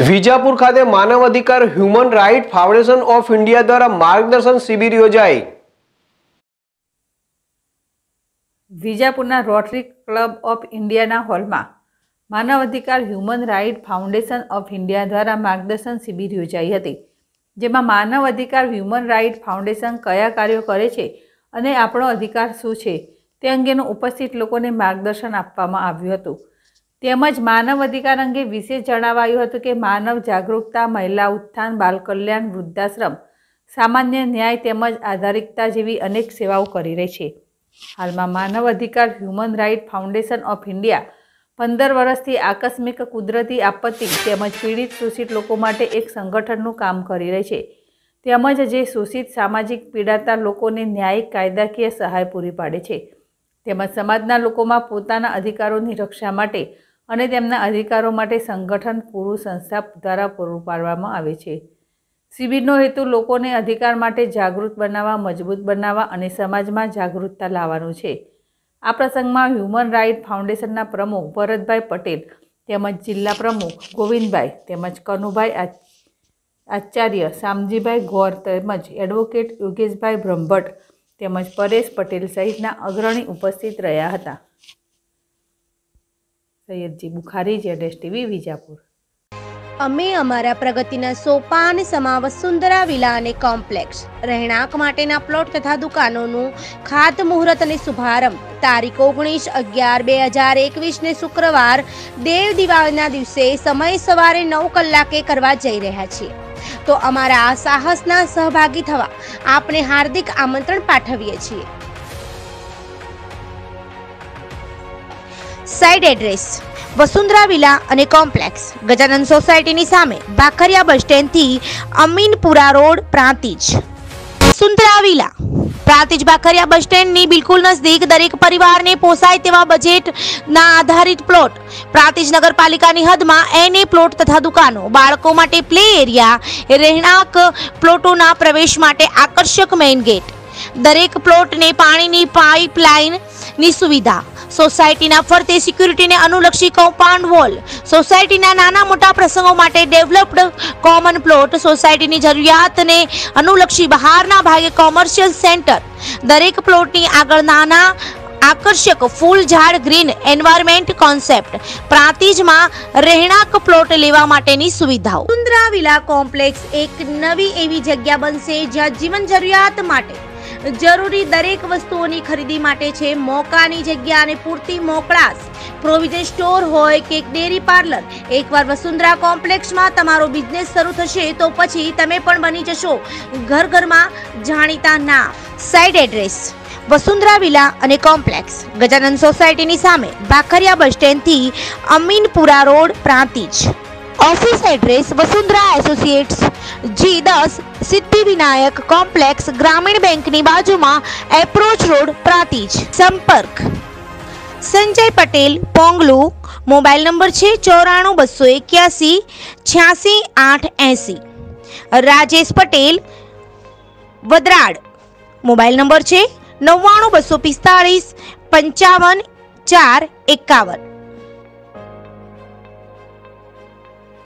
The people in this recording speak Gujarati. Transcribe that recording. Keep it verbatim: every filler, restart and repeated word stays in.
વિજાપુર ખાતે માનવ અધિકાર human right foundation of India દ્વારા માર્ગદર્શન શિબિર યોજાઈ। વિજાપુરના રોટરી ક્લબ ઓફ ઇન્ડિયાના હોલમાં માનવ અધિકાર human right foundation of India દ્વારા માર્ગદર્શન શિબિર યોજાઈ હતી, જેમાં માનવ અધિકાર હ્યુમન રાઇટ ફાઉન્ડેશન કયા કાર્યો કરે છે અને આપણો અધિકાર શું છે તે અંગેનું ઉપસ્થિત લોકોને માર્ગદર્શન આપવામાં આવ્યું હતું। તેમજ માનવ અધિકાર અંગે વિશેષ જણાવાયું હતું કે માનવ જાગૃતતા, મહિલા ઉત્થાન, બાલ કલ્યાણ, વૃદ્ધાશ્રમ, સામાન્ય ન્યાય તેમજ આધારિકતા જેવી અનેક સેવાઓ કરી રહી છે। હાલમાં માનવ અધિકાર human right foundation of India પંદર વર્ષથી આકસ્મિક કુદરતી આપત્તિ તેમજ પીડિત શોષિત લોકો માટે એક સંગઠનનું કામ કરી રહી છે, તેમજ જે શોષિત સામાજિક પીડાતા લોકોને ન્યાયિક કાયદાકીય સહાય પૂરી પાડે છે, તેમજ સમાજના લોકોમાં પોતાના અધિકારોની રક્ષા માટે અને તેમના અધિકારો માટે સંગઠન પૂરું સંસ્થા દ્વારા પૂરું પાડવામાં આવે છે। શિબિરનો હેતુ લોકોને અધિકાર માટે જાગૃત બનાવવા, મજબૂત બનાવવા અને સમાજમાં જાગૃતતા લાવવાનો છે। આ પ્રસંગમાં હ્યુમન રાઇટ ફાઉન્ડેશનના પ્રમુખ ભરતભાઈ પટેલ તેમજ જિલ્લા પ્રમુખ ગોવિંદભાઈ તેમજ કનુભાઈ આચાર્ય, શામજીભાઈ ગોર તેમજ એડવોકેટ યોગેશભાઈ બ્રહ્મભટ્ટ તેમજ પરેશ પટેલ સહિતના અગ્રણી ઉપસ્થિત રહ્યા હતા। સૈયદજી Bukhari, Z S TV, Vijapur. અમે અમારા પ્રગતિના સોપાન સમા વસુંધરા વિલા અને કોમ્પ્લેક્સ રહેણાંક માટેના પ્લોટ તથા દુકાનોનું ખાતમુહૂર્ત અને શુભારંભ તારીખ ઓગણીસ અગિયાર બે હજાર એકવીસ ને શુક્રવાર દેવ દિવાળીના દિવસે સમય સવારે નવ કલાકે કરવા જઈ રહ્યા છીએ, તો અમારા આ સાહસના સહભાગી થવા આપને હાર્દિક આમંત્રણ પાઠવીએ છીએ। સાઇટ એડ્રેસ: વસુંધરા વિલા અને કોમ્પ્લેક્સ, ગજાનંદ સોસાયટીની સામે, બાખરિયા બસ સ્ટેન્ડથી Aminpura road, Prantij. Vasundhara villa Prantij Bakhariya bus સ્ટેન્ડની બિલકુલ નજદીક દરેક પરિવારને પોસાય તેવા બજેટના આધારિત પ્લોટ, પ્રાંતિજ નગરપાલિકાની હદમાં એને પ્લોટ તથા દુકાનો, બાળકો માટે પ્લે એરિયા, રહેણાંક પ્લોટોના પ્રવેશ માટે આકર્ષક મેઇન ગેટ, દરેક પ્લોટને પાણીની પાઇપલાઇનની સુવિધા, સોસાયટીના ફરતે સિક્યુરિટીને અનુલક્ષી કમ્પાઉન્ડ વોલ, સોસાયટીના નાના મોટા પ્રસંગો માટે ડેવલપ્ડ કોમન પ્લોટ, સોસાયટીની જરૂરિયાતને અનુલક્ષી બહારના ભાગે કોમર્શિયલ સેન્ટર, દરેક પ્લોટની આગળ નાના આકર્ષક ફૂલ ઝાડ, ગ્રીન એન્વાયરમેન્ટ કોન્સેપ્ટ, પ્રાંતિજમાં રહેણાંક પ્લોટ લેવા માટેની સુવિધાઓ। વસુંધરા વિલા કોમ્પ્લેક્સ એક નવી એવી જગ્યા બનશે જ્યાં જીવન જરૂરિયાત માટે જરૂરી દરેક વસ્તુઓની ખરીદી માટે છે મોકાની જગ્યા અને પૂરતી મોકળાશ, પ્રોવિઝન સ્ટોર હોય કે ડેરી પાર્લર। એકવાર વસુંધરા કોમ્પ્લેક્સમાં તમારો બિઝનેસ શરૂ થશે તો પછી તમે પણ બની જશો ઘર ઘરમાં જાણીતા નામ। સાઇટ એડ્રેસ: વસુંધરા વિલા અને કોમ્પ્લેક્સ, ગજાનંદ સોસાયટીની સામે, બાખરિયા બસ સ્ટેન્ડથી Aminpura road, Prantij. Office address: Vasundhara associates, G દસ, સિદ્ધિવિનાયક કોમ્પ્લેક્સ, ગ્રામીણ બેંકની બાજુમાં, એપ્રોચ રોડ, પ્રાંતિજ। સંપર્ક: સંજય પટેલ, પોંગલુ, મોબાઈલ નંબર છે ચોરાણું બસો એક્યાસી છ્યાસી આઠ એસી। રાજેશ પટેલ, વદરાડ, મોબાઈલ નંબર છે નવ્વાણું બસો પિસ્તાળીસ પંચાવન ચાર એકાવન।